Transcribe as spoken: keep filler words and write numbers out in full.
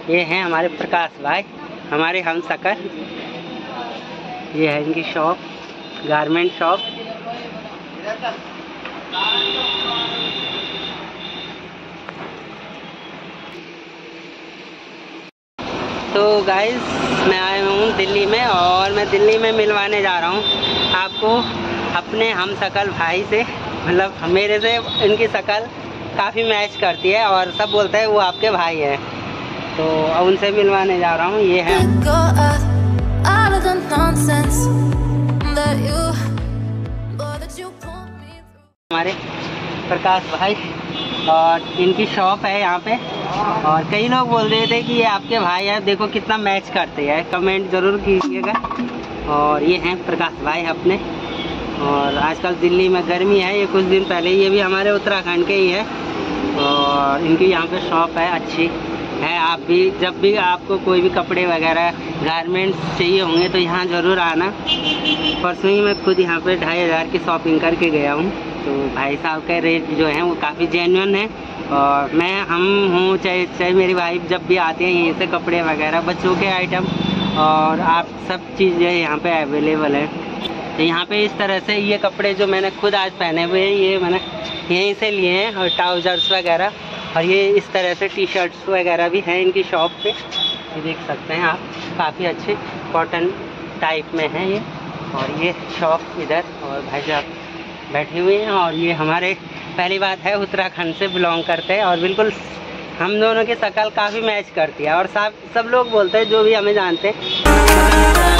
ये हैं हमारे प्रकाश भाई, हमारे हम शक्ल। ये है इनकी शॉप, गारमेंट शॉप। तो गाइस मैं आया हूँ दिल्ली में, और मैं दिल्ली में मिलवाने जा रहा हूँ आपको अपने हम शक्ल भाई से। मतलब मेरे से इनकी शक्ल काफ़ी मैच करती है और सब बोलते हैं वो आपके भाई हैं, तो उनसे मिलवाने जा रहा हूँ। ये है हमारे प्रकाश भाई, और इनकी शॉप है यहाँ पे। और कई लोग बोल रहे थे कि ये आपके भाई है, देखो कितना मैच करते हैं, कमेंट ज़रूर कीजिएगा। और ये हैं प्रकाश भाई अपने। और आजकल दिल्ली में गर्मी है, ये कुछ दिन पहले ये भी हमारे उत्तराखंड के ही है। और इनकी यहाँ पे शॉप है, अच्छी है। आप भी जब भी आपको कोई भी कपड़े वगैरह गारमेंट्स चाहिए होंगे तो यहाँ ज़रूर आना। परसों ही मैं खुद यहाँ पे ढाई हज़ार की शॉपिंग करके गया हूँ। तो भाई साहब का रेट जो है वो काफ़ी जेन्युइन है। और मैं हम हूँ चाहे चाहे मेरी वाइफ जब भी आती है यहीं से कपड़े वगैरह, बच्चों के आइटम और आप सब चीज़ें यहाँ पे अवेलेबल है। तो यहाँ पे इस तरह से ये कपड़े जो मैंने खुद आज पहने हुए हैं ये मैंने यहीं से लिए हैं, और ट्राउज़र्स वगैरह। और ये इस तरह से टी शर्ट्स वगैरह भी हैं इनकी शॉप पे, ये देख सकते हैं आप, काफ़ी अच्छे कॉटन टाइप में है ये। और ये शॉप इधर, और भाई साहब बैठे हुए हैं। और ये हमारे पहली बात है उत्तराखंड से बिलोंग करते हैं, और बिल्कुल हम दोनों की शक्ल काफ़ी मैच करती है। और सब सब लोग बोलते हैं जो भी हमें जानते हैं